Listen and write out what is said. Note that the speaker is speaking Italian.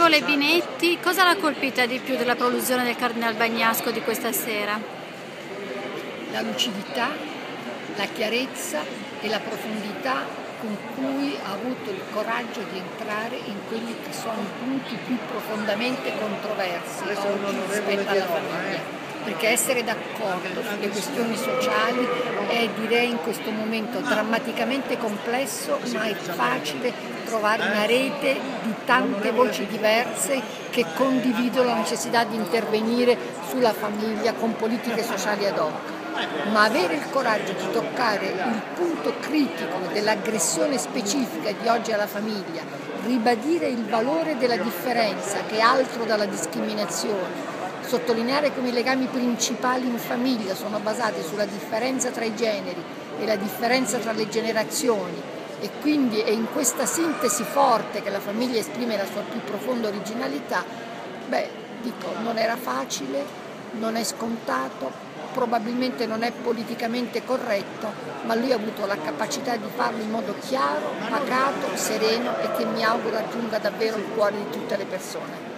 Onorevole Binetti, cosa l'ha colpita di più della prolusione del Cardinal Bagnasco di questa sera? La lucidità, la chiarezza e la profondità con cui ha avuto il coraggio di entrare in quelli che sono i punti più profondamente controversi oggi rispetto alla famiglia. Perché essere d'accordo sulle questioni sociali è, direi, in questo momento drammaticamente complesso, ma è facile trovare una rete di tante voci diverse che condividono la necessità di intervenire sulla famiglia con politiche sociali ad hoc. Ma avere il coraggio di toccare il punto critico dell'aggressione specifica di oggi alla famiglia, ribadire il valore della differenza che è altro dalla discriminazione, sottolineare come i legami principali in famiglia sono basati sulla differenza tra i generi e la differenza tra le generazioni e quindi è in questa sintesi forte che la famiglia esprime la sua più profonda originalità, non era facile, non è scontato, probabilmente non è politicamente corretto, ma lui ha avuto la capacità di farlo in modo chiaro, pacato, sereno e che mi auguro raggiunga davvero il cuore di tutte le persone.